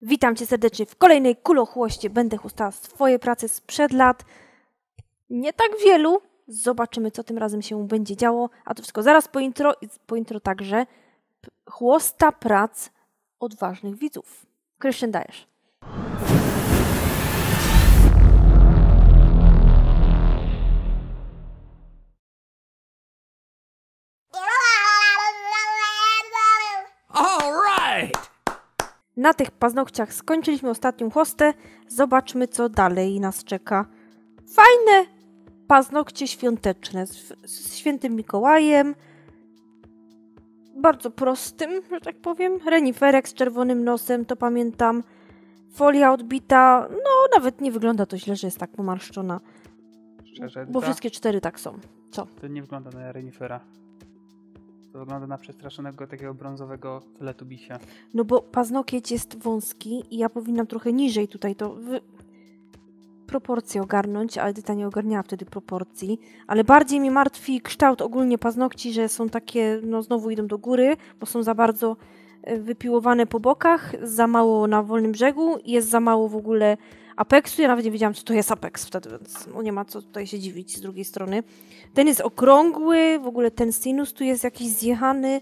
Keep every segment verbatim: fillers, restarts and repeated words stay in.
Witam Cię serdecznie w kolejnej kulochłoście. Będę chustała swoje prace sprzed lat. Nie tak wielu. Zobaczymy, co tym razem się będzie działo. A to wszystko zaraz po intro. I po intro także chłosta prac odważnych widzów. Krystian, dajesz. Na tych paznokciach skończyliśmy ostatnią chłostę. Zobaczmy, co dalej nas czeka. Fajne paznokcie świąteczne z, z świętym Mikołajem. Bardzo prostym, że tak powiem. Reniferek z czerwonym nosem, to pamiętam. Folia odbita. No, nawet nie wygląda to źle, że jest tak pomarszczona. Szczerze, Bo ta, wszystkie cztery tak są. Co? to nie wygląda na renifera. To wygląda na przestraszonego takiego brązowego teletubisia. No bo paznokieć jest wąski i ja powinnam trochę niżej tutaj to wy... proporcje ogarnąć, ale Edyta nie ogarniała wtedy proporcji. Ale bardziej mnie martwi kształt ogólnie paznokci, że są takie, no znowu idą do góry, bo są za bardzo wypiłowane po bokach, za mało na wolnym brzegu i jest za mało w ogóle apeksu. Ja nawet nie wiedziałam, co to jest apeks wtedy, więc no nie ma co tutaj się dziwić z drugiej strony. Ten jest okrągły, w ogóle ten sinus tu jest jakiś zjechany.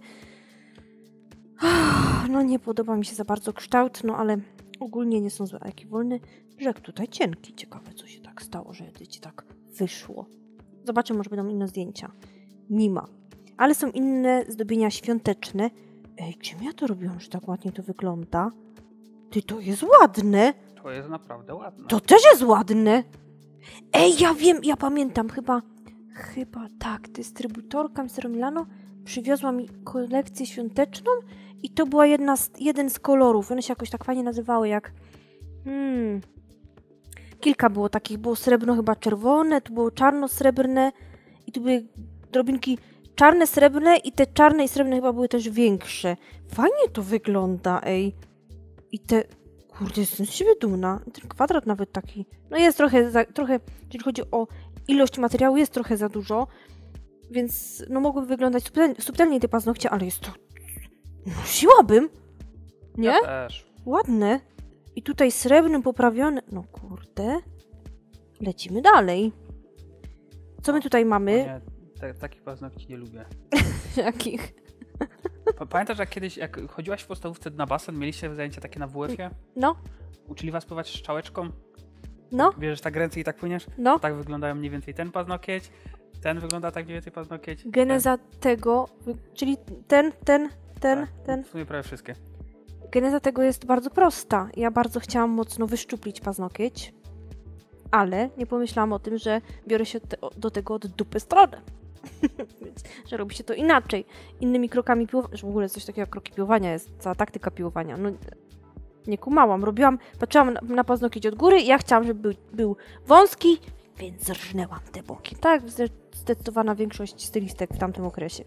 No nie podoba mi się za bardzo kształt, no ale ogólnie nie są złe. A jaki wolny brzeg tutaj cienki. Ciekawe, co się tak stało, że Edycie tak wyszło. Zobaczymy, może będą inne zdjęcia. Nie ma. Ale są inne zdobienia świąteczne. Ej, czym ja to robiłam, że tak ładnie to wygląda? Ty, to jest ładne. To jest naprawdę ładne. To też jest ładne. Ej, ja wiem, ja pamiętam, chyba, chyba tak, dystrybutorka Mister Milano przywiozła mi kolekcję świąteczną i to była jedna z, jeden z kolorów. One się jakoś tak fajnie nazywały, jak... Hmm... Kilka było takich, było srebrno chyba czerwone, tu było czarno-srebrne i tu były drobinki czarne, srebrne i te czarne i srebrne chyba były też większe. Fajnie to wygląda, ej. I te... Kurde, jestem z siebie dumna. Ten kwadrat nawet taki... No jest trochę, za, trochę, jeżeli chodzi o ilość materiału, jest trochę za dużo, więc no mogłyby wyglądać subtel, subtelniej te paznokcie, ale jest to... Nosiłabym! Nie? Ja też. Ładne. I tutaj srebrnym poprawione... No kurde. Lecimy dalej. Co my tutaj mamy? Nie, te, takich paznokci nie lubię. Jakich? Pa- Pamiętasz, jak kiedyś, jak chodziłaś w podstawówce na basen, mieliście zajęcia takie na W F-ie? No, Uczyli was pływać szczałeczką? no, Bierzesz tak ręce i tak płyniesz? no. Tak wyglądają mniej więcej ten paznokieć. Ten wygląda tak mniej więcej paznokieć. Geneza tego, czyli ten, ten, ten, tak, ten. W sumie prawie wszystkie. Geneza tego jest bardzo prosta. Ja bardzo chciałam mocno wyszczuplić paznokieć, ale nie pomyślałam o tym, że biorę się te, do tego od dupy strony. Więc, że robi się to inaczej. Innymi krokami piłowania, że w ogóle coś takiego jak kroki piłowania jest, cała taktyka piłowania. No, nie kumałam. Robiłam, patrzyłam na, na paznokieć od góry i ja chciałam, żeby był, był wąski, więc zrżnęłam te boki. Tak, zdecydowana większość stylistek w tamtym okresie.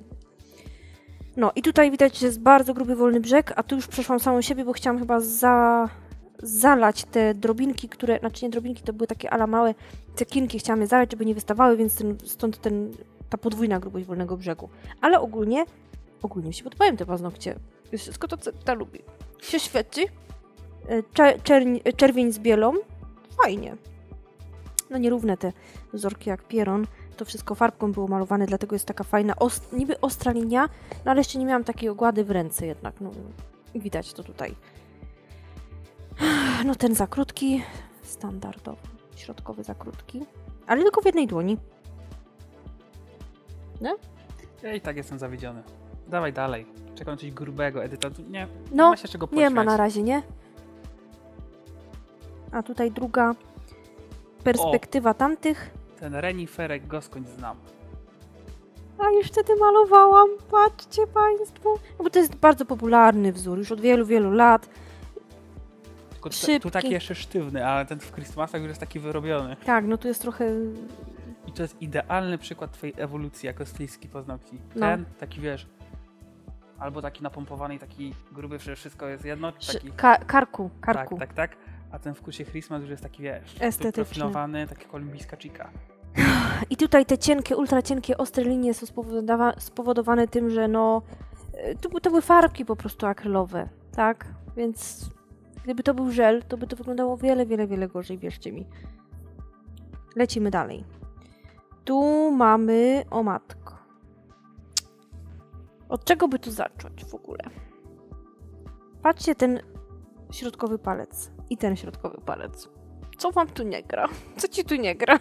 No i tutaj widać, że jest bardzo gruby wolny brzeg, a tu już przeszłam samą siebie, bo chciałam chyba za, zalać te drobinki, które, znaczy nie drobinki, to były takie ala małe cekinki, chciałam je zalać, żeby nie wystawały, więc ten, stąd ten, ta podwójna grubość wolnego brzegu. Ale ogólnie, ogólnie mi się podobają te paznokcie. Jest wszystko to, co ta lubi. Się świeci. Czer, czerń, czerwień z bielą. Fajnie. No nierówne te wzorki jak pieron. To wszystko farbką było malowane, dlatego jest taka fajna, ost niby ostra linia, no ale jeszcze nie miałam takiej ogłady w ręce jednak, no i widać to tutaj. No ten za krótki, standardowy, środkowy za krótki, ale tylko w jednej dłoni. Nie? Ja i tak jestem zawiedziony. Dawaj dalej. Czekam coś grubego, Edyta. Tu nie, nie No, ma się czego nie ma pośmiać. na razie, nie? A tutaj druga perspektywa o. tamtych. Ten reniferek go skądś znam. A już wtedy malowałam, patrzcie Państwo. No bo to jest bardzo popularny wzór, już od wielu, wielu lat. Tylko tu, Szybki. tu taki jeszcze sztywny, ale ten w Christmasach już jest taki wyrobiony. Tak, no tu jest trochę... I to jest idealny przykład twojej ewolucji jako stylistki paznokci. No. Ten, taki wiesz, albo taki napompowany i taki gruby, że wszystko jest jedno. Taki... Ka karku, karku. Tak, tak, tak. A ten w kucie Christmas już jest taki, wiesz, estetyczny, profilowany, taki kolumbijska chica. I tutaj te cienkie, ultra cienkie, ostre linie są spowodowa spowodowane tym, że no to, to były farbki po prostu akrylowe, tak? Więc Gdyby to był żel, to by to wyglądało wiele, wiele, wiele gorzej, wierzcie mi. Lecimy dalej. Tu mamy... O matko. Od czego by tu zacząć w ogóle? Patrzcie, ten środkowy palec i ten środkowy palec. Co wam tu nie gra? Co ci tu nie gra?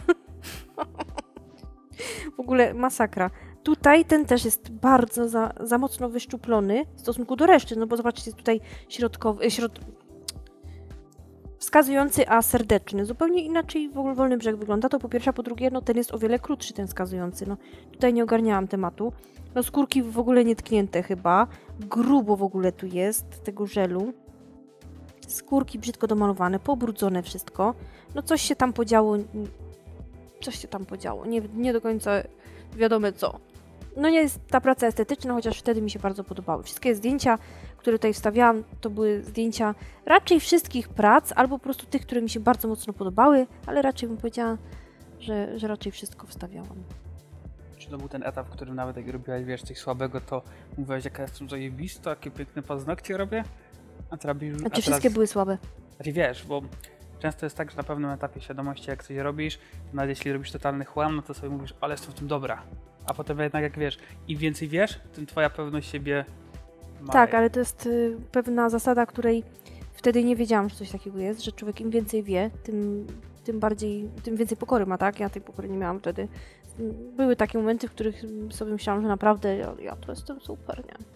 W ogóle masakra. Tutaj ten też jest bardzo za, za mocno wyszczuplony w stosunku do reszty, no bo zobaczcie, tutaj środkowy, środ... wskazujący, a serdeczny. Zupełnie inaczej w ogóle Wolny Brzeg wygląda. To po pierwsze, a po drugie, no ten jest o wiele krótszy, ten wskazujący. No tutaj nie ogarniałam tematu. No skórki w ogóle nietknięte chyba. Grubo w ogóle tu jest tego żelu. Skórki brzydko domalowane, pobrudzone wszystko. No coś się tam podziało. Coś się tam podziało. Nie, nie do końca wiadomo co. No nie jest ta praca estetyczna, chociaż wtedy mi się bardzo podobały. Wszystkie zdjęcia, które tutaj wstawiałam, to były zdjęcia raczej wszystkich prac, albo po prostu tych, które mi się bardzo mocno podobały, ale raczej bym powiedziała, że, że raczej wszystko wstawiałam. Czy to był ten etap, w którym nawet jak robiłaś, wiesz, coś słabego, to mówiłaś, jaka jestem zajebista, jakie piękne paznokcie robię? A teraz już... Znaczy wszystkie były słabe. Znaczy wiesz, bo często jest tak, że na pewnym etapie świadomości, jak coś robisz, nawet jeśli robisz totalny chłam, no to sobie mówisz, ale jestem w tym dobra. A potem jednak jak wiesz, im więcej wiesz, tym twoja pewność siebie maleje. Tak, ale to jest y, pewna zasada, której wtedy nie wiedziałam, że coś takiego jest, że człowiek im więcej wie, tym, tym bardziej, tym więcej pokory ma, tak? Ja tej pokory nie miałam wtedy. Były takie momenty, w których sobie myślałam, że naprawdę ja, ja to jestem super, nie?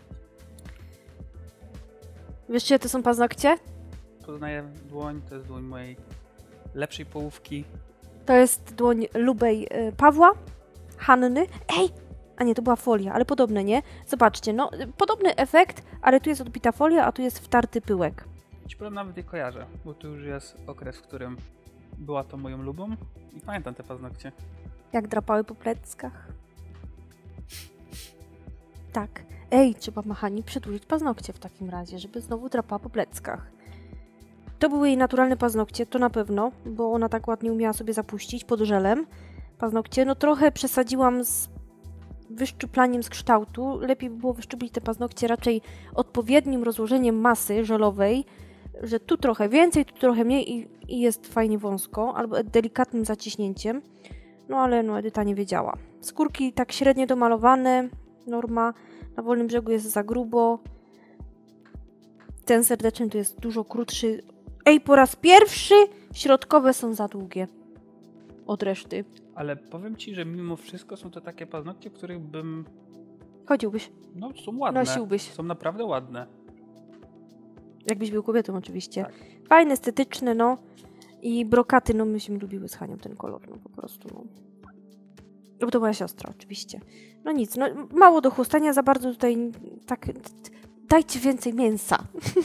Wiesz, czyje to są paznokcie? Poznaję dłoń, to jest dłoń mojej lepszej połówki. To jest dłoń Lubej y, Pawła, Hanny. Ej! A nie, to była folia, ale podobne, nie? Zobaczcie, no, podobny efekt, ale tu jest odbita folia, a tu jest wtarty pyłek. Ci powiem, nawet je kojarzę, bo tu już jest okres, w którym była to moją lubą i pamiętam te paznokcie. Jak drapały po pleckach. Tak. Ej, trzeba Mahani przedłużyć paznokcie w takim razie, żeby znowu drapała po pleckach. To były jej naturalne paznokcie, to na pewno, bo ona tak ładnie umiała sobie zapuścić pod żelem paznokcie. No trochę przesadziłam z wyszczuplaniem z kształtu. Lepiej by było wyszczuplić te paznokcie raczej odpowiednim rozłożeniem masy żelowej, że tu trochę więcej, tu trochę mniej i, i jest fajnie wąsko, albo delikatnym zaciśnięciem. No ale no Edyta nie wiedziała. Skórki tak średnio domalowane, norma. Na Wolnym Brzegu jest za grubo. Ten serdeczny tu jest dużo krótszy. Ej, po raz pierwszy środkowe są za długie od reszty. Ale powiem ci, że mimo wszystko są to takie paznokcie, których bym... Chodziłbyś. No, są ładne. Nosiłbyś. Są naprawdę ładne. Jakbyś był kobietą oczywiście. Tak. Fajne, estetyczne, no. I brokaty, no myśmy lubiły z Hanią ten kolor, no po prostu, no. No bo to moja siostra oczywiście. No nic, no mało do chustania, za bardzo tutaj tak... Dajcie więcej mięsa.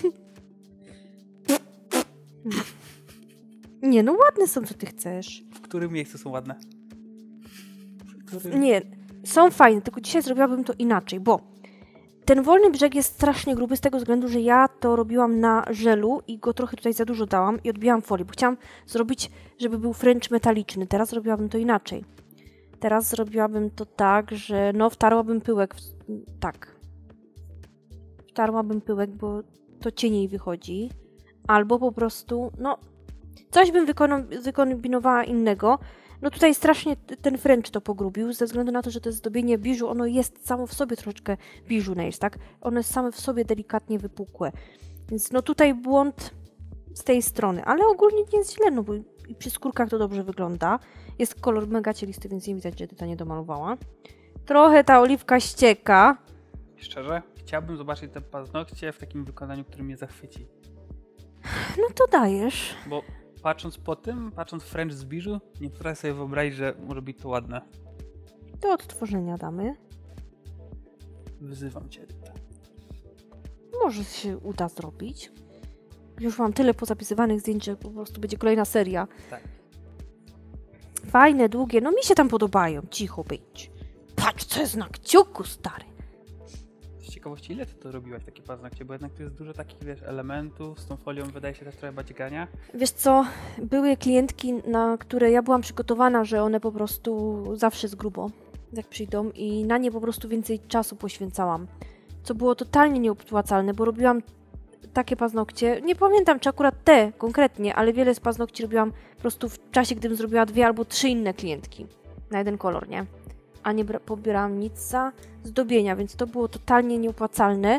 Nie, no ładne są, co ty chcesz. W którym miejscu są ładne? W którym... Nie, są fajne, tylko dzisiaj zrobiłabym to inaczej, bo ten Wolny Brzeg jest strasznie gruby z tego względu, że ja to robiłam na żelu i go trochę tutaj za dużo dałam i odbijałam folię, bo chciałam zrobić, żeby był French metaliczny. Teraz zrobiłabym to inaczej. Teraz zrobiłabym to tak, że no wtarłabym pyłek, w... tak. Wtarłabym pyłek, bo to cieniej wychodzi. Albo po prostu, no, coś bym wykona- wykombinowała innego. No tutaj strasznie ten French to pogrubił, ze względu na to, że to jest zdobienie biżu, ono jest samo w sobie troszeczkę biżu nails, tak? Ono jest same w sobie delikatnie wypukłe. Więc no tutaj błąd z tej strony, ale ogólnie nie jest źle, no bo i przy skórkach to dobrze wygląda. Jest kolor mega cielisty, więc nie widać, że Edyta nie domalowała. Trochę ta oliwka ścieka. Szczerze, chciałbym zobaczyć te paznokcie w takim wykonaniu, które mnie zachwyci. No to dajesz. Bo patrząc po tym, patrząc French z biżu, nie potrafię sobie wyobrazić, że może być to ładne. Do odtworzenia damy. Wyzywam cię, Edyta. Może się uda zrobić. Już mam tyle pozapisywanych zdjęć, że po prostu będzie kolejna seria. Tak. Fajne, długie, no mi się tam podobają. Cicho być. Patrz, co jest na kciuku, stary. Z ciekawości, ile ty to robiłaś, takie paznokcie? Bo jednak tu jest dużo takich, wiesz, elementów, z tą folią wydaje się też trochę badziegania. Wiesz co, były klientki, na które ja byłam przygotowana, że one po prostu zawsze z grubo, jak przyjdą i na nie po prostu więcej czasu poświęcałam. Co było totalnie nieopłacalne, bo robiłam takie paznokcie. Nie pamiętam, czy akurat te konkretnie, ale wiele z paznokci robiłam po prostu w czasie, gdybym zrobiła dwie albo trzy inne klientki na jeden kolor, nie? A nie pobierałam nic za zdobienia, więc to było totalnie nieopłacalne.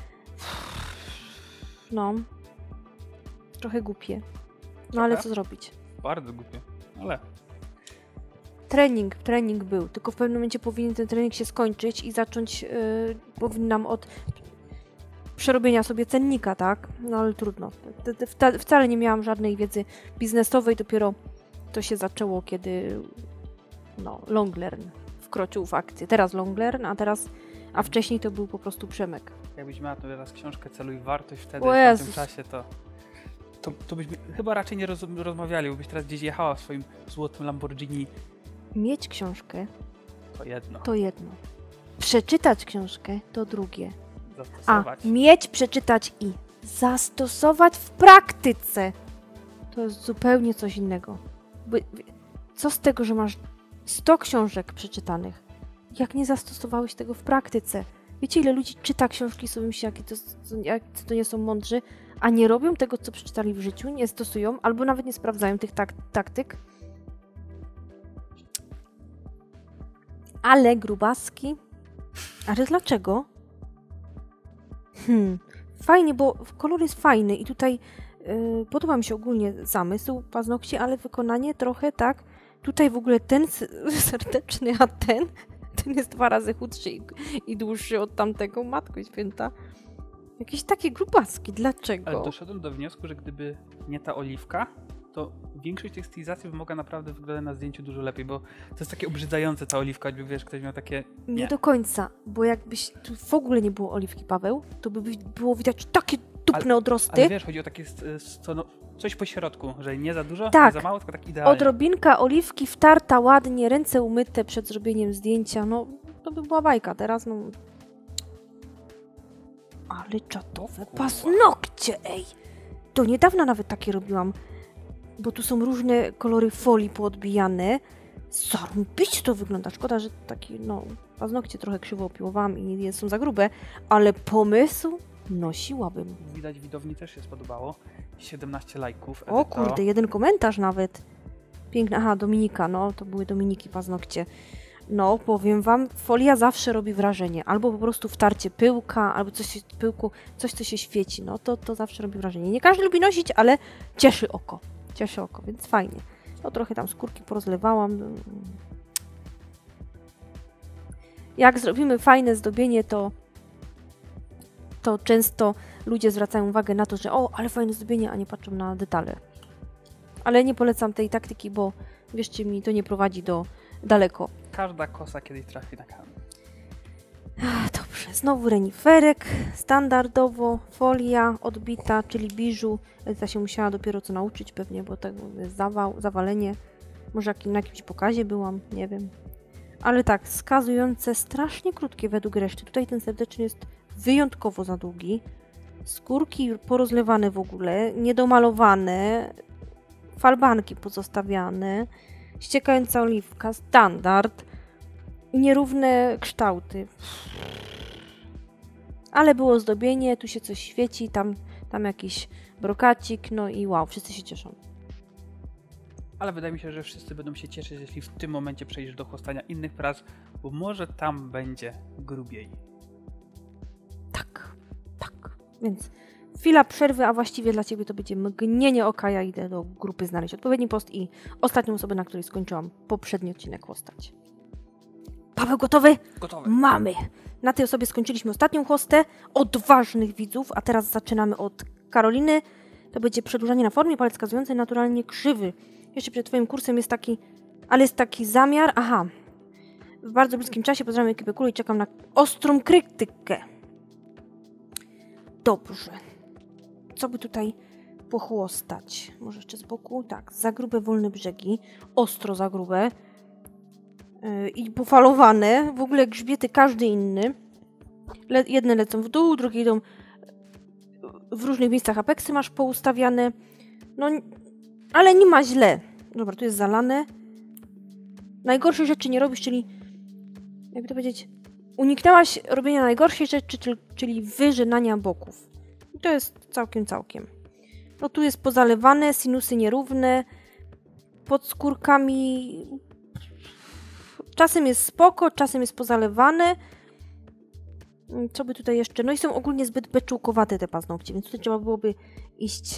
No. Trochę głupie. No ale co zrobić? Bardzo głupie, ale... Trening, trening był, tylko w pewnym momencie powinien ten trening się skończyć i zacząć, yy, powinnam od przerobienia sobie cennika, tak? No ale trudno. Wcale nie miałam żadnej wiedzy biznesowej, dopiero to się zaczęło, kiedy no, Longlearn wkroczył w akcję. Teraz Longlearn, a teraz, a wcześniej to był po prostu Przemek. Jakbyś miała teraz książkę Celuj Wartość wtedy, O w Jezus. tamtym czasie, to, to, to byśmy chyba raczej nie roz, rozmawiali, bo byś teraz gdzieś jechała w swoim złotym Lamborghini. Mieć książkę To jedno. to jedno. Przeczytać książkę to drugie. Zastosować. A mieć, przeczytać i zastosować w praktyce to jest zupełnie coś innego. By, co z tego, że masz sto książek przeczytanych, jak nie zastosowałeś tego w praktyce? Wiecie, ile ludzi czyta książki i sobie myśli, jakie to, jak to nie są mądrzy, a nie robią tego, co przeczytali w życiu, nie stosują, albo nawet nie sprawdzają tych tak, taktyk? Ale grubaski? Ale dlaczego? Hmm, fajnie, bo kolor jest fajny i tutaj yy, podoba mi się ogólnie zamysł paznokci, ale wykonanie trochę tak. Tutaj w ogóle ten serdeczny, a ten, ten jest dwa razy chudszy i, i dłuższy od tamtego. Matko Święta. Jakieś takie grubaski, dlaczego? Ale doszedłem do wniosku, że gdyby nie ta oliwka, to większość tych stylizacji wymaga naprawdę wygląda na zdjęciu dużo lepiej, bo to jest takie obrzydzające ta oliwka, jakby wiesz, ktoś miał takie... Nie, Nie do końca, bo jakbyś tu w ogóle nie było oliwki, Paweł, to by było widać takie dupne ale, odrosty. Ale wiesz, chodzi o takie co, no, coś po środku, że nie za dużo, tak. nie za mało, tylko tak idealnie. Odrobinka oliwki wtarta ładnie, ręce umyte przed zrobieniem zdjęcia, no to by była bajka, teraz no... Ale czatowe paznokcie, ej! Do niedawna nawet takie robiłam, bo tu są różne kolory folii poodbijane. Zarąbiście to wygląda. Szkoda, że takie, no, paznokcie trochę krzywo opiłowałam i nie są za grube, ale pomysł nosiłabym. Widać, widowni też się spodobało. siedemnaście lajków. O Edyto. kurde, jeden komentarz nawet. Piękna, aha, Dominika, no, to były Dominiki paznokcie. No, powiem wam, folia zawsze robi wrażenie. Albo po prostu wtarcie pyłka, albo coś się, pyłku, coś, co się świeci. No, to, to zawsze robi wrażenie. Nie każdy lubi nosić, ale cieszy oko. Cieszy oko, więc fajnie. No, trochę tam skórki porozlewałam. Jak zrobimy fajne zdobienie, to, to często ludzie zwracają uwagę na to, że o, ale fajne zdobienie, a nie patrzą na detale. Ale nie polecam tej taktyki, bo wierzcie mi, to nie prowadzi do daleko. Każda kosa kiedyś trafi na kamień. Dobrze, znowu reniferek, standardowo, folia odbita, czyli biżu. Edyta się musiała dopiero co nauczyć pewnie, bo tego jest zawał, zawalenie. Może na jakimś pokazie byłam, nie wiem. Ale tak, skazujące, strasznie krótkie według reszty. Tutaj ten serdeczny jest wyjątkowo za długi. Skórki porozlewane w ogóle, niedomalowane, falbanki pozostawiane, ściekająca oliwka, standard. Nierówne kształty. Ale było zdobienie, tu się coś świeci, tam, tam jakiś brokacik, no i wow, wszyscy się cieszą. Ale wydaje mi się, że wszyscy będą się cieszyć, jeśli w tym momencie przejdziesz do chłostania innych prac, bo może tam będzie grubiej. Tak, tak. Więc chwila przerwy, a właściwie dla Ciebie to będzie mgnienie oka. Ja idę do grupy znaleźć odpowiedni post i ostatnią osobę, na której skończyłam poprzedni odcinek chłostać. Paweł, gotowy? Gotowe. Mamy! Na tej osobie skończyliśmy ostatnią chłostę odważnych widzów, a teraz zaczynamy od Karoliny. To będzie przedłużanie na formie, palec wskazujący naturalnie krzywy. Jeszcze przed Twoim kursem jest taki, ale jest taki zamiar, aha. W bardzo bliskim czasie pozdrawiam ekipę Kulu i czekam na ostrą krytykę. Dobrze. Co by tutaj pochłostać? Może jeszcze z boku? Tak, za grube wolne brzegi. Ostro za grube. I pofalowane, w ogóle grzbiety każdy inny. Le- jedne lecą w dół, drugie idą w różnych miejscach apeksy masz poustawiane. No, ale nie ma źle. Dobra, tu jest zalane. Najgorszej rzeczy nie robisz, czyli jakby to powiedzieć, uniknęłaś robienia najgorszej rzeczy, czyli wyżynania boków. To jest całkiem, całkiem. No tu jest pozalewane, sinusy nierówne, pod skórkami czasem jest spoko, czasem jest pozalewane. Co by tutaj jeszcze? No i są ogólnie zbyt beczułkowate te paznokcie, więc tutaj trzeba byłoby iść...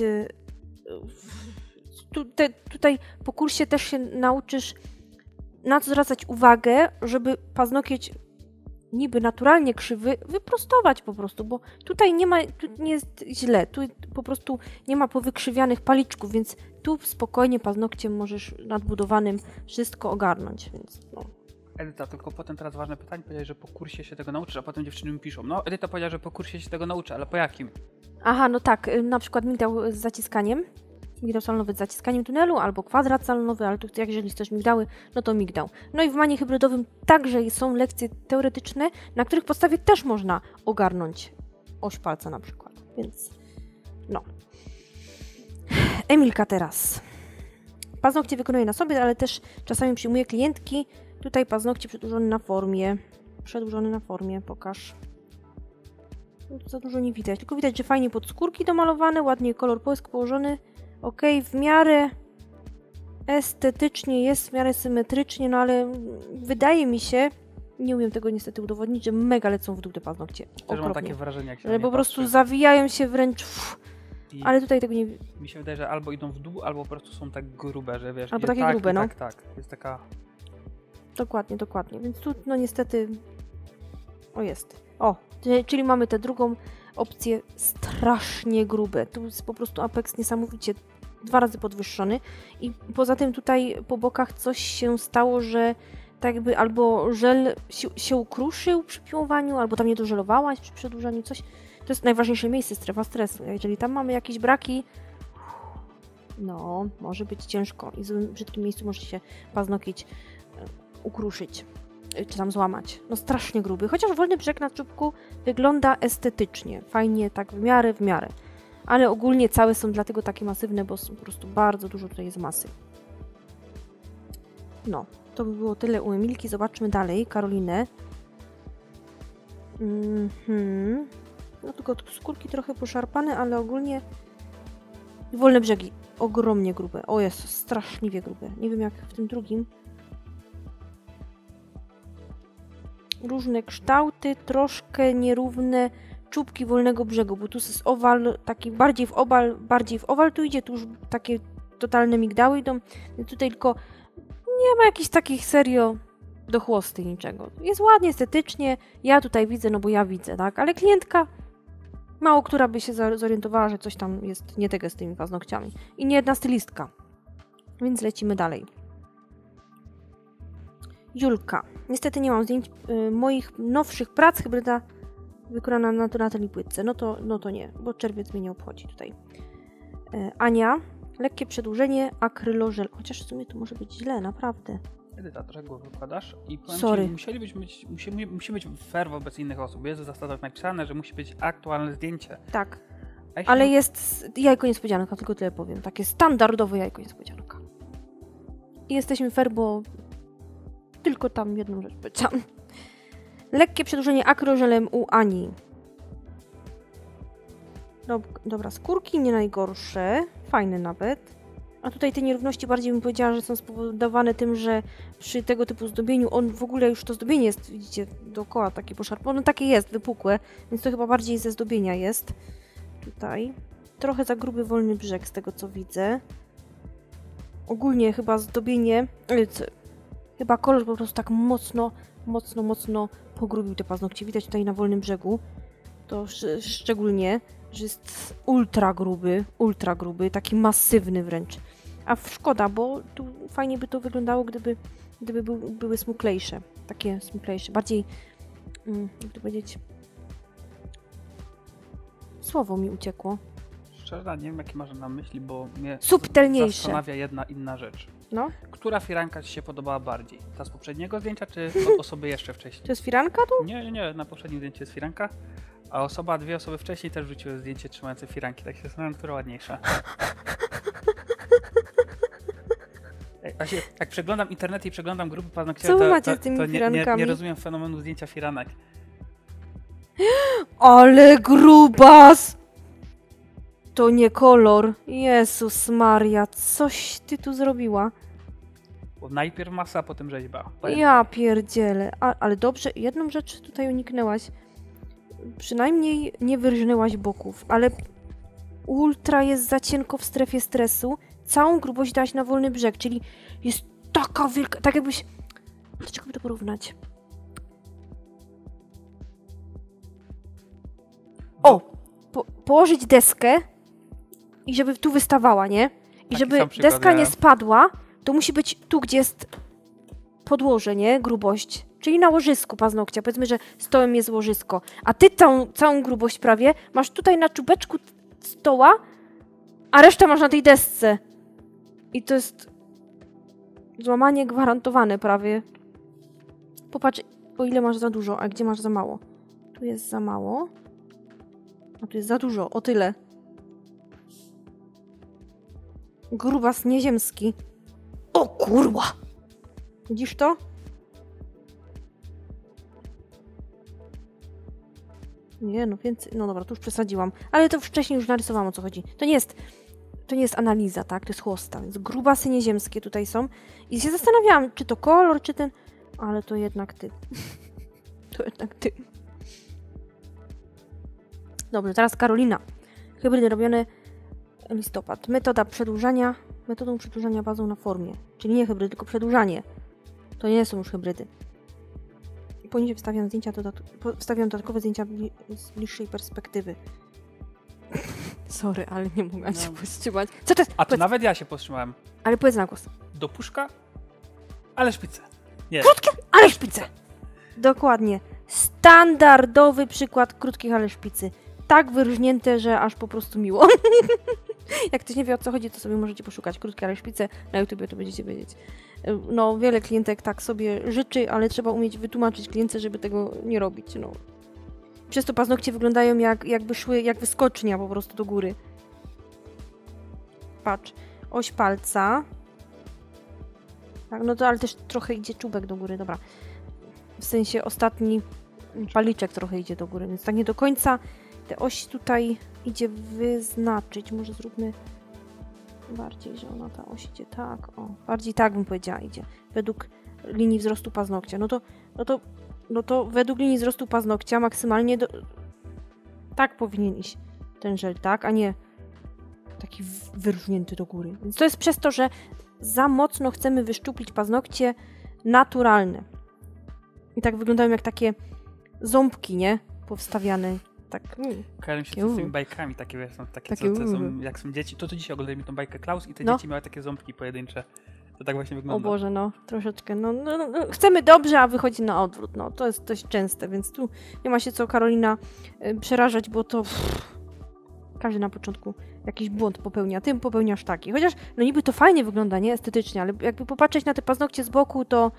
Tutaj, tutaj po kursie też się nauczysz, na co zwracać uwagę, żeby paznokieć niby naturalnie krzywy wyprostować po prostu, bo tutaj nie ma, tu nie jest źle, tu po prostu nie ma powykrzywianych paliczków, więc tu spokojnie paznokciem możesz nadbudowanym wszystko ogarnąć, więc no. Edyta, tylko potem teraz ważne pytanie, powiedziałeś, że po kursie się tego nauczysz, a potem dziewczyny mi piszą. No, Edyta powiedziała, że po kursie się tego nauczy, ale po jakim? Aha, no tak, na przykład migdał z zaciskaniem, migdał salonowy z zaciskaniem tunelu, albo kwadrat salonowy, ale tu jak jeżeli chcesz migdały, no to migdał. No i w manie hybrydowym także są lekcje teoretyczne, na których podstawie też można ogarnąć oś palca na przykład, więc no. Emilka teraz. Paznokcie wykonuje na sobie, ale też czasami przyjmuje klientki. Tutaj paznokcie przedłużone na formie. Przedłużone na formie, pokaż. No to za dużo nie widać, tylko widać, że fajnie pod skórki domalowane, ładnie kolor połysk położony. Ok, w miarę estetycznie jest, w miarę symetrycznie, no ale wydaje mi się, nie umiem tego niestety udowodnić, że mega lecą w dół te paznokcie. Też mam takie wrażenie, jak się że po prostu patrzy. Zawijają się wręcz, uff, ale tutaj tego nie... Mi się wydaje, że albo idą w dół, albo po prostu są tak grube, że wiesz... Albo takie tak, grube, no. Tak, tak, jest taka... Dokładnie, dokładnie, więc tu no niestety... O, jest. O, czyli mamy tę drugą opcję strasznie grube. Tu jest po prostu apex niesamowicie dwa razy podwyższony i poza tym tutaj po bokach coś się stało, że tak jakby albo żel się, się ukruszył przy piłowaniu, albo tam nie dożelowałaś przy przedłużaniu, coś. To jest najważniejsze miejsce, strefa stresu. Jeżeli tam mamy jakieś braki, no, może być ciężko i w złym, brzydkim miejscu może się paznokieć ukruszyć, czy tam złamać. No strasznie gruby, chociaż wolny brzeg na czubku wygląda estetycznie, fajnie, tak w miarę, w miarę. Ale ogólnie całe są dlatego takie masywne, bo po prostu bardzo dużo tutaj jest masy. No, to by było tyle u Emilki. Zobaczmy dalej, Karolinę. Mhm. No tylko skórki trochę poszarpane, ale ogólnie wolne brzegi, ogromnie grube. O jest, straszliwie grube. Nie wiem jak w tym drugim. Różne kształty, troszkę nierówne czubki wolnego brzegu, bo tu jest owal, taki bardziej w owal, bardziej w owal tu idzie, tu już takie totalne migdały idą, więc tutaj tylko nie ma jakichś takich serio do chłosty niczego. Jest ładnie, estetycznie, ja tutaj widzę, no bo ja widzę, tak, ale klientka mało która by się zorientowała, że coś tam jest nie tego z tymi paznokciami. I nie jedna stylistka. Więc lecimy dalej. Julka. Niestety nie mam zdjęć y, moich nowszych prac, hybryda wykonana na naturalnej płytce. No to, no to nie, bo czerwiec mnie nie obchodzi tutaj. Y, Ania. Lekkie przedłużenie, akrylożel. Chociaż w sumie to może być źle, naprawdę. Edyta, trochę go wykładasz i powiem Sorry. Ci, musieli być, być, musi, musi być fair wobec innych osób. Jest w zasadach napisane, że musi być aktualne zdjęcie. Tak. jeśli... Ale jest jajko niespodzianka, tylko tyle powiem. Takie standardowe jajko niespodzianka. I jesteśmy fair, bo tylko tam jedną rzecz powiedziałam. Lekkie przedłużenie akrylożelem u Ani. Dob- dobra, skórki nie najgorsze. Fajne nawet. A tutaj te nierówności bardziej bym powiedziała, że są spowodowane tym, że przy tego typu zdobieniu, on w ogóle już to zdobienie jest, widzicie, dookoła takie poszarpane, no takie jest, wypukłe, więc to chyba bardziej ze zdobienia jest. Tutaj. Trochę za gruby wolny brzeg z tego co widzę. Ogólnie chyba zdobienie, yy, chyba kolor po prostu tak mocno, mocno, mocno pogrubił te paznokcie. Widać tutaj na wolnym brzegu. To sz- szczególnie, że jest ultra gruby, ultra gruby, taki masywny wręcz. A szkoda, bo tu fajnie by to wyglądało, gdyby, gdyby był, były smuklejsze. Takie smuklejsze, bardziej, mm, jak to powiedzieć, słowo mi uciekło. Szczerze, nie wiem jakie masz na myśli, bo mnie Subtelniejsze. zastanawia jedna inna rzecz. No. Która firanka Ci się podobała bardziej? Ta z poprzedniego zdjęcia, czy od osoby jeszcze wcześniej? To jest firanka tu? Nie, nie, nie, na poprzednim zdjęciu jest firanka, a osoba, dwie osoby wcześniej też wrzuciły zdjęcie trzymające firanki, tak się zastanawiam, która ładniejsza. Ej, a się, jak przeglądam internet i przeglądam grupy paznokciowe, Co wy to, macie to, z tymi to nie, nie, firankami? nie rozumiem fenomenu zdjęcia firanek. Ale grubas! to nie kolor. Jezus Maria, coś ty tu zrobiła. Bo najpierw masa, a potem rzeźba. Ja pierdzielę. A, ale dobrze, jedną rzecz tutaj uniknęłaś. Przynajmniej nie wyrżnęłaś boków, ale ultra jest za cienko w strefie stresu. Całą grubość dałaś na wolny brzeg, czyli jest taka wielka, tak jakbyś... Do czego by to porównać? O! Po, położyć deskę i żeby tu wystawała, nie? I Taki żeby sam przykład, deska ja- nie spadła, to musi być tu, gdzie jest podłoże, nie? Grubość. Czyli na łożysku paznokcia. Powiedzmy, że stołem jest łożysko. A ty całą, całą grubość prawie masz tutaj na czubeczku stoła, a resztę masz na tej desce. I to jest złamanie gwarantowane prawie. Popatrz, o ile masz za dużo, a gdzie masz za mało. Tu jest za mało. A tu jest za dużo, o tyle. Grubas nieziemski. O kurwa! Widzisz to? Nie, no więcej... No dobra, tu już przesadziłam. Ale to wcześniej już narysowałam, o co chodzi. To nie jest... To nie jest analiza, tak? To jest chłosta. Więc grubasy nieziemskie tutaj są. I się zastanawiałam, czy to kolor, czy ten... Ale to jednak ty. To jednak ty. Dobrze, teraz Karolina. Hybrydy robione listopad. Metoda przedłużania. Metodą przedłużania bazą na formie. Czyli nie hybrydy, tylko przedłużanie. To nie są już hybrydy. Poniżej wstawiam zdjęcia dodat- wstawiam dodatkowe zdjęcia bli- z bliższej perspektywy. Sorry, ale nie mogłam się No. powstrzymać. Co to jest? A to Powiedz, nawet ja się powstrzymałem. ale powiedz na głos. Do puszka, ale szpice. Nie. Krótkie, ale szpice! Dokładnie. Standardowy przykład krótkich, ale szpicy. Tak wyróżnięte, że aż po prostu miło. Jak ktoś nie wie, o co chodzi, to sobie możecie poszukać krótkie, ale szpice. Na YouTubie to będziecie wiedzieć. No, wiele klientek tak sobie życzy, ale trzeba umieć wytłumaczyć klientce, żeby tego nie robić. No. Przez to paznokcie wyglądają jak, jakby szły, jak wyskocznia po prostu do góry. Patrz. Oś palca. Tak, no to ale też trochę idzie czubek do góry, dobra. W sensie ostatni paliczek trochę idzie do góry, więc tak nie do końca tę oś tutaj idzie wyznaczyć. Może zróbmy bardziej, że ona ta oś idzie tak, o. Bardziej tak bym powiedziała idzie. Według linii wzrostu paznokcia. No to, no to, no to według linii wzrostu paznokcia maksymalnie do... tak powinien iść ten żel, tak? A nie taki w- wyróżnięty do góry. Więc to jest przez to, że za mocno chcemy wyszczuplić paznokcie naturalne. I tak wyglądają jak takie ząbki, nie? Powstawiane. Tak. Mm. Kojarzą się Takie z tymi uuu. bajkami, takie, wiesz, są takie, Takie co, co są, uuu. jak są dzieci. To, to dzisiaj oglądaliśmy tą bajkę Klaus i te No. dzieci miały takie ząbki pojedyncze. To tak właśnie O wygląda. Boże, no. Troszeczkę. No, no, no, chcemy dobrze, a wychodzi na odwrót. No, to jest dość częste, więc tu nie ma się co, Karolina, y, przerażać, bo to... Pff, każdy na początku jakiś błąd popełnia. Tym popełniasz taki. Chociaż, no niby to fajnie wygląda, nie? Estetycznie, ale jakby popatrzeć na te paznokcie z boku, to...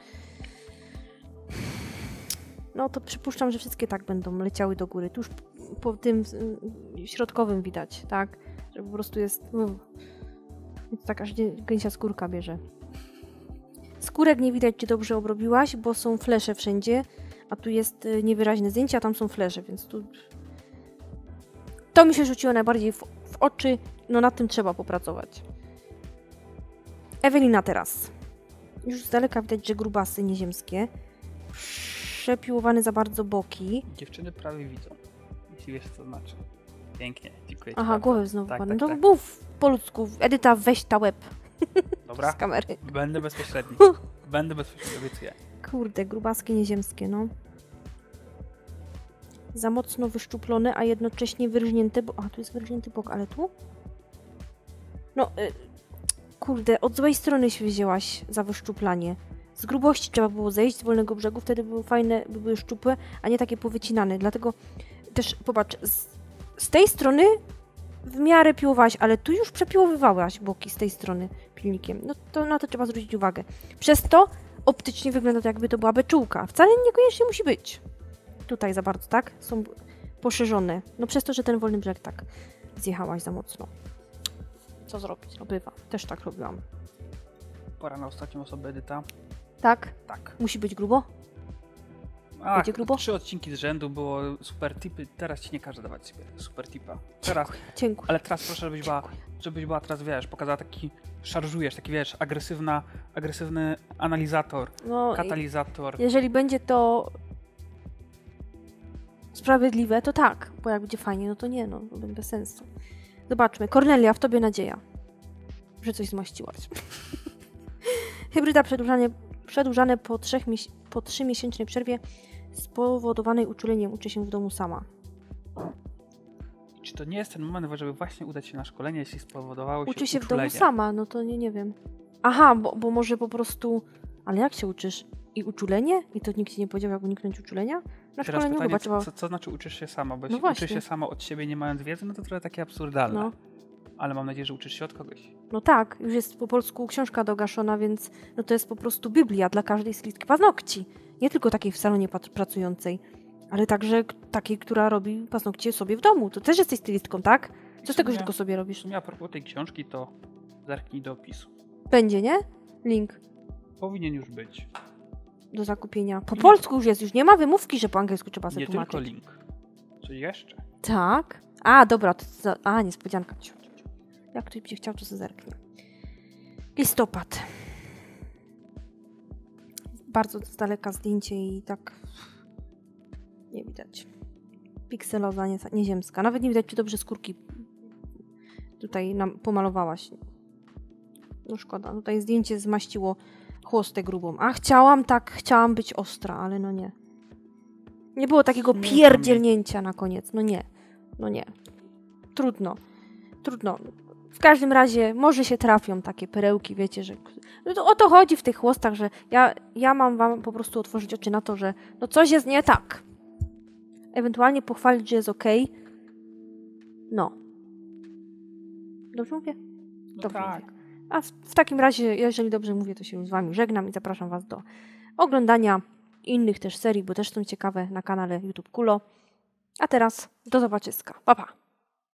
No to przypuszczam, że wszystkie tak będą leciały do góry. Tu już po tym y, środkowym widać, tak? Że po prostu jest... Uff. Więc tak aż nie- gęsia skórka bierze. Skórek nie widać, czy dobrze obrobiłaś, bo są flesze wszędzie, a tu jest y, niewyraźne zdjęcie, a tam są flesze, więc tu... To mi się rzuciło najbardziej w, w oczy, no nad tym trzeba popracować. Ewelina teraz. Już z daleka widać, że grubasy nieziemskie. Przepiłowane za bardzo boki. Dziewczyny prawie widzą, jeśli wiesz, co to znaczy. Pięknie, dziękuję ci Aha, bardzo. głowę znowu Tak, padła. tak, No tak. to mów po ludzku. Edyta, weź ta łeb Dobra, z kamery. będę bezpośredni. Będę bezpośredni, obiecuję. Kurde, grubaskie nieziemskie, no. Za mocno wyszczuplone, a jednocześnie wyrżnięte, bo... A, tu jest wyrżnięty bok, ale tu? No, y... kurde, od złej strony się wzięłaś za wyszczuplanie. Z grubości trzeba było zejść z wolnego brzegu, wtedy były fajne, by były szczupłe, a nie takie powycinane. Dlatego też, popatrz, z, z tej strony w miarę piłowałaś, ale tu już przepiłowywałaś boki z tej strony pilnikiem. No to na to trzeba zwrócić uwagę. Przez to optycznie wygląda to, jakby to była beczułka. Wcale niekoniecznie musi być. Tutaj za bardzo, tak? Są poszerzone. No przez to, że ten wolny brzeg tak zjechałaś za mocno. Co zrobić? No bywa. Też tak robiłam. Pora na ostatnią osobę, Edyta. Tak? Tak. Musi być grubo? Ach, Będzie grubo? trzy odcinki z rzędu było super tipy, teraz ci nie każę dawać sobie super tipa. Teraz, Dziękuję. ale teraz proszę, żebyś była, żebyś była teraz, wiesz, pokazała taki, szarżujesz, taki, wiesz, agresywna, agresywny analizator, No, katalizator. jeżeli będzie to sprawiedliwe, to tak, bo jak będzie fajnie, no to nie, no, to będzie bez sensu. Zobaczmy. Kornelia, w tobie nadzieja, że coś zmaściłaś. Hybryda przedłużanie, przedłużane po, trzech mies- po trzymiesięcznej przerwie spowodowanej uczuleniem uczy się w domu sama. Czy to nie jest ten moment, żeby właśnie udać się na szkolenie, jeśli spowodowało się Uczy się uczulenie? w domu sama, no to nie, nie wiem. Aha, bo, bo może po prostu... Ale jak się uczysz? I uczulenie? I to nikt ci nie powiedział, jak uniknąć uczulenia? Na Teraz szkoleniu pytanie, chyba trzeba... co, co znaczy uczysz się sama? Bo No jeśli właśnie. uczysz się sama od siebie, nie mając wiedzy, no to trochę takie absurdalne. No. Ale mam nadzieję, że uczysz się od kogoś. No tak, już jest po polsku książka dogaszona, więc no to jest po prostu Biblia dla każdej stylistki paznokci. Nie tylko takiej w salonie pat- pracującej, ale także k- takiej, która robi paznokcie sobie w domu. To też jesteś stylistką, tak? Co z tego, że sumie- tylko sobie W robisz? sumie a propos tej książki, to zerknij do opisu. Będzie, nie? Link Powinien już być. do zakupienia. Po Nie. polsku już jest, już nie ma wymówki, że po angielsku trzeba sobie Nie tłumaczyć. tylko link. Co jeszcze? Tak? A, dobra, to za... A, niespodzianka. Ciu, ciu, ciu. Jak ktoś będzie chciał, to sobie zerknie. Listopad. Bardzo z daleka zdjęcie i tak nie widać. Pikselowa, nie, nieziemska. Nawet nie widać, czy dobrze skórki tutaj nam pomalowałaś. No szkoda. Tutaj zdjęcie zmaściło chłostę grubą. A chciałam tak, chciałam być ostra, ale no nie. Nie było takiego Nie, pierdzielnięcia na koniec. No nie. No nie. Trudno. Trudno. W każdym razie może się trafią takie perełki, wiecie, że... No to o to chodzi w tych chłostach, że ja, ja mam wam po prostu otworzyć oczy na to, że no coś jest nie tak. Ewentualnie pochwalić, że jest okej. No. Dobrze mówię? No Dobrze tak. mówię. A w, w takim razie, jeżeli dobrze mówię, to się z wami żegnam i zapraszam was do oglądania innych też serii, bo też są ciekawe na kanale YouTube Kulo. A teraz do zobaczyska. Pa, pa.